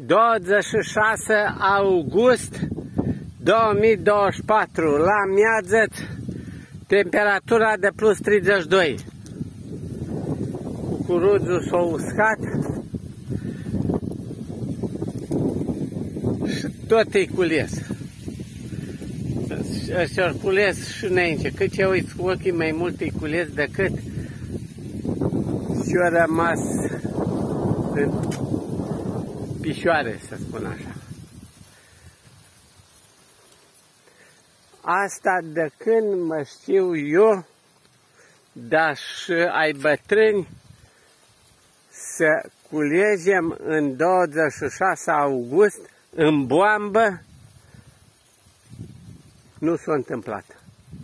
26 august 2024, la Miațăt, temperatura de plus 32. Cucuruzul s-a uscat și tot e cules. Ăștia cules și înainte. Cât ce uiți cu ochii, mai mult e cules decât și-a rămas în pișoare, să spun așa. Asta de când mă știu eu, dar și ai bătrâni, să culegem în 26 august în boambă, nu s-a întâmplat.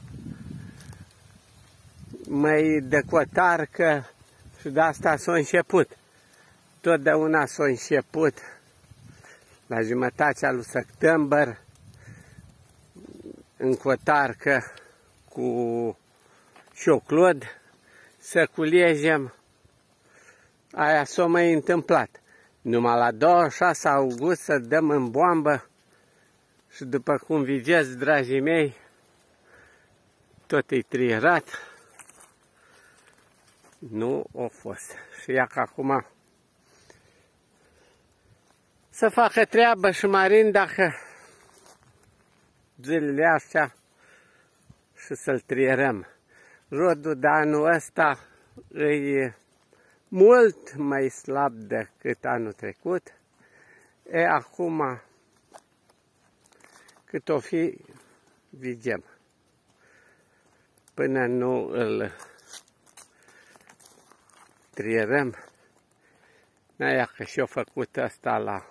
Mai de cotarcă și de asta s-a început. Totdeauna s-a început la jumătatea lui septembrie în cotarcă cu șoclod să culegem. Aia s-a mai întâmplat. Numai la 26 august să dăm în boambă și după cum vedeți, dragii mei, tot e trierat. Nu a fost. Și ia că acum să facă treabă și Marin dacă zilele astea și să-l trierăm. Rodul de anul ăsta e mult mai slab decât anul trecut. E acum cât o fi, vedem. Până nu îl trierăm. Aia că și-a făcut asta la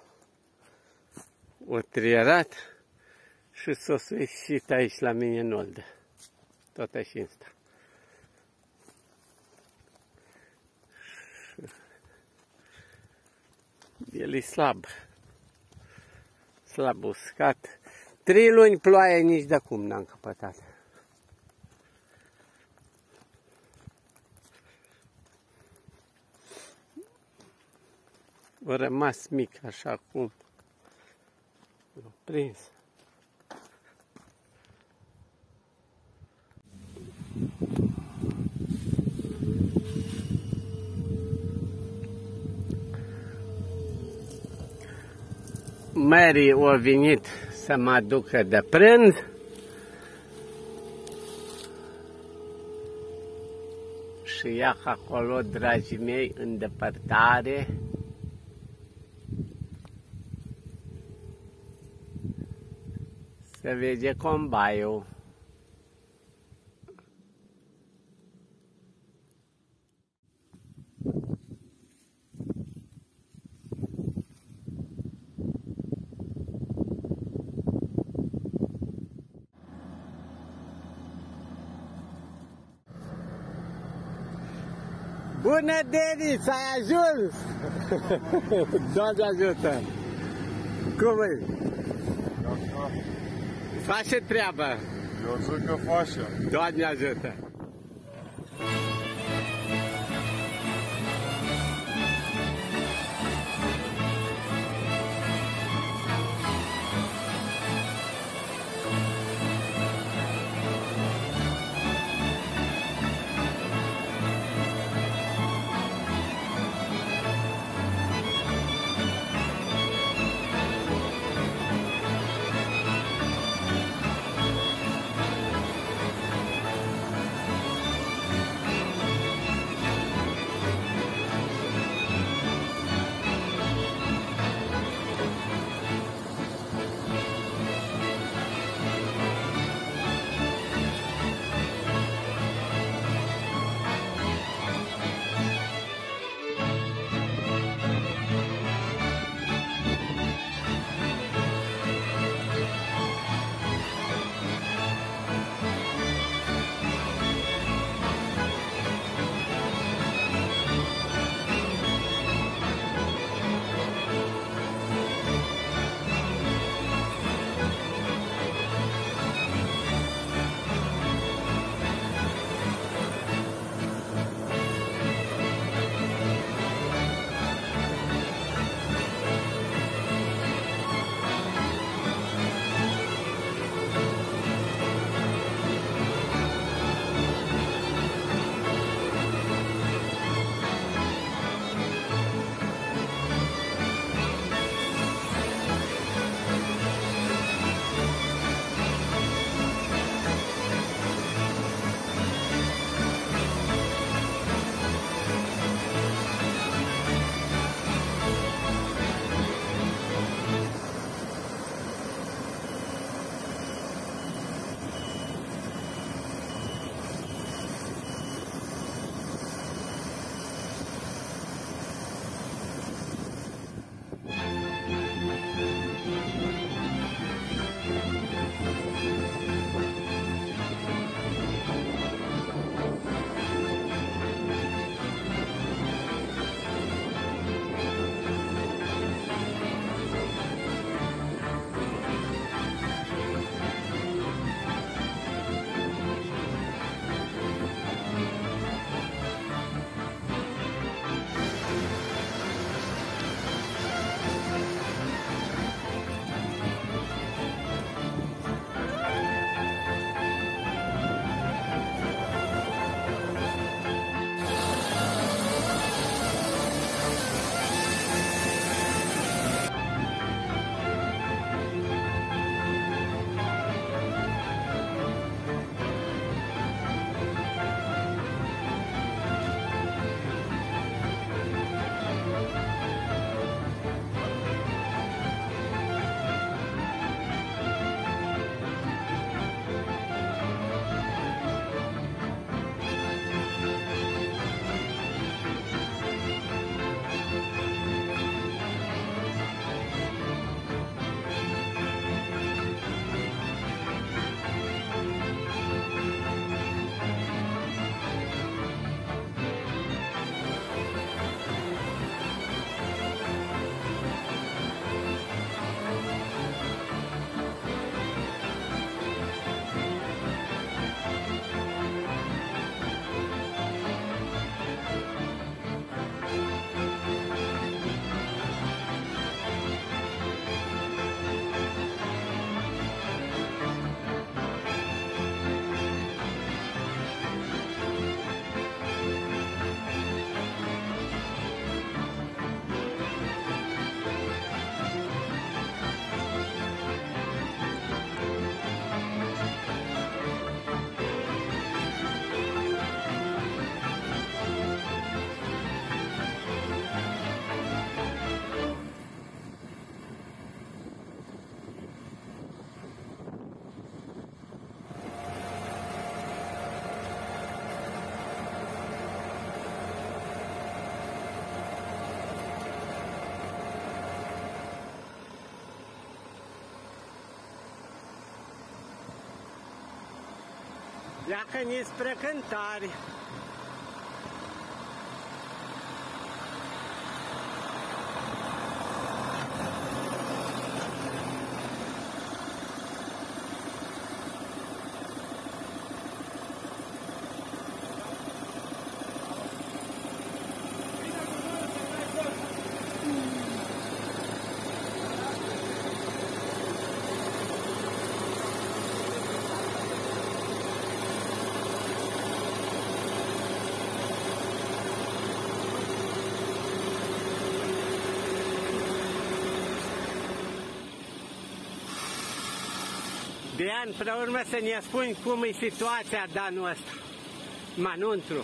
o trierat și s-o sfârșit aici la mine în oldă. Tot așa asta. El e slab. Slab uscat. 3 luni ploaie, nici de cum n-am căpătat. A rămas mic, așa cum l-a prins. Mary a venit să mă aducă de prânz. Și ia acolo, dragii mei, în depărtare, se vede combaiul. Bună, Denis, ai ajuns! Doamne ajută! Cum e? Face treabă! Eu zic că face! Doamne ajută! Pleacă-ni spre Cântari. Dean, pe urmă să ne spui cum e situația de anul ăsta, Manuntru.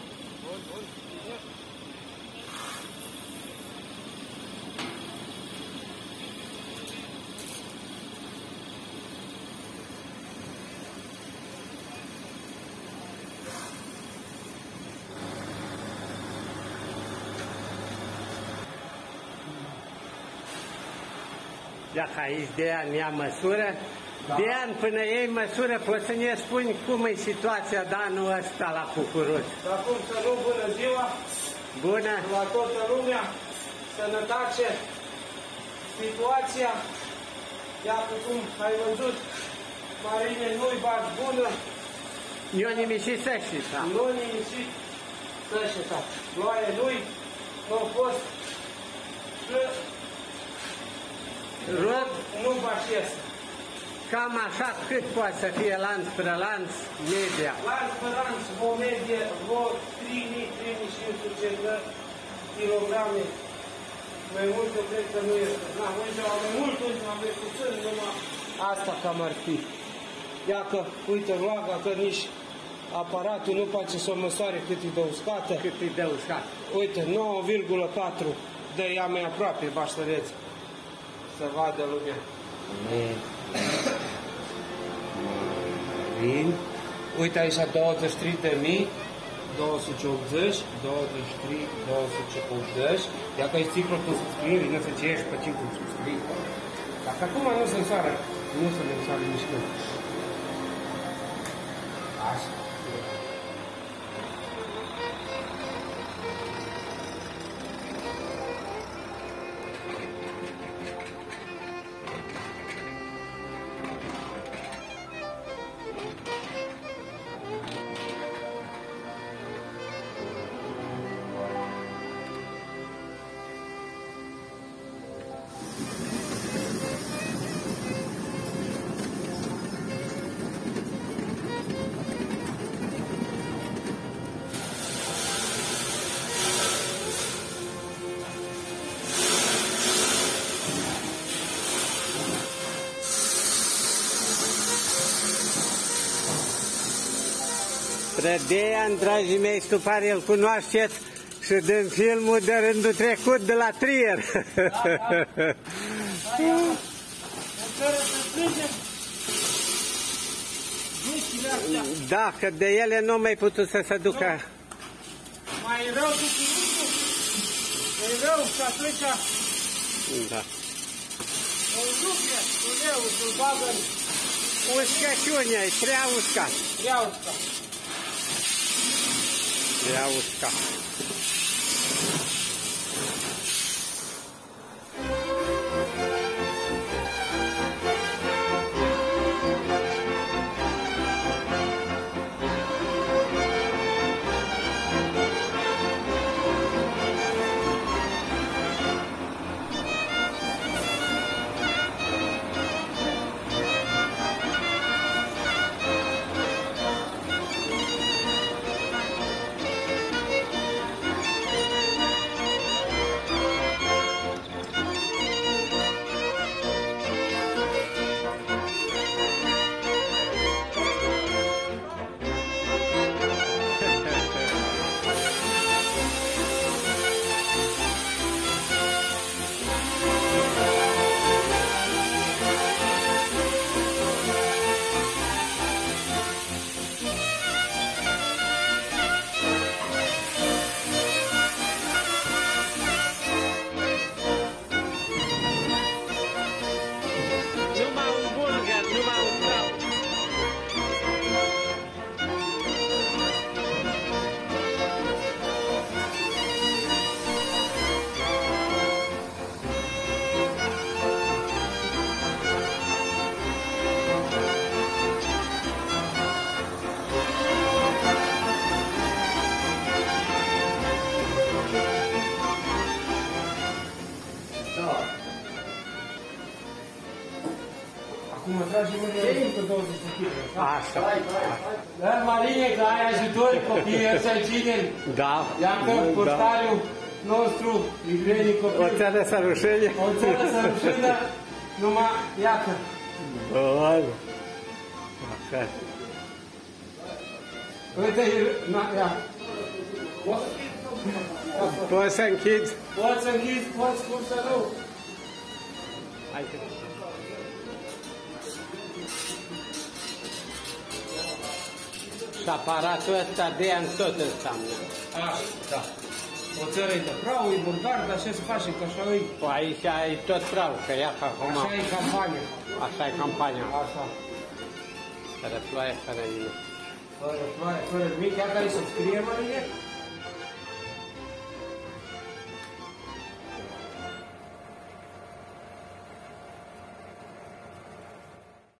Dacă aici Dean ia măsură, da. Dean, până iei măsură, poți să ne spuni cum e situația de anul ăsta la cucuruz? Acum să nu, bună ziua! Bună! La toată lumea, sănătate, situația, iată cum ai văzut, marine nu-i bați bună. Eu nimicit sășița. Nu nimicit sășița. Ploaie nu-i, nu a fost, rod nu bașesc. Cam așa cât poate să fie lanț spre lanț, media? Lanț pe lanț, o medie, vreo 3.500 de kilograme. Mai mult eu cred că nu este. Na, undeva mai mult, undeva mai puțin, numai asta cam ar fi. Iacă, uite, roaga că nici aparatul nu poate să o măsoare cât e de uscată. Cât e de uscată? Uite, 9,4 de ea mai aproape, baștăreți. Să vadă lumea. Bine. Uite aici 23.280, 23.280. Dacă e ciclul cu subscrieri, nu se ce ești pe ciclul subscrieri. Dacă acum nu se însoară, nu se însoară mișcări. Așa. Dean, dragii mei stupari, îl cunoașteți și din filmul de Rândul Trecut de la Trier. Da, că de ele nu mai putut să se ducă. Mai rău cu curuțul, mai rău și atunci da. o rupe, uleu, să-l bagă în uscăciunea, e prea uscat. Prea uscat. Prea uscat. 120 de kg. Așa. Da, Marine, că ai ajutori, copiii ăștia tineri. Da. Iată, postariul nostru, Igrenii copii. O țară să rușine. O țară să rușină, numai, iată. Bun. Așa. Uite, ia. Poți să închizi? Poți să închizi, poți cum să nu. Hai. Și aparatul ăsta de ani tot înseamnă. Așa, da. O țară e de prau, e bulgar, dar ce să facem, că așa e. Aici ai tot prau, că ia ca acum. Așa e campania. Așa e campania. Așa. Fără ploaie, fără nimic. Fără ploaie, fără nimic, iar care să scrie, Marie?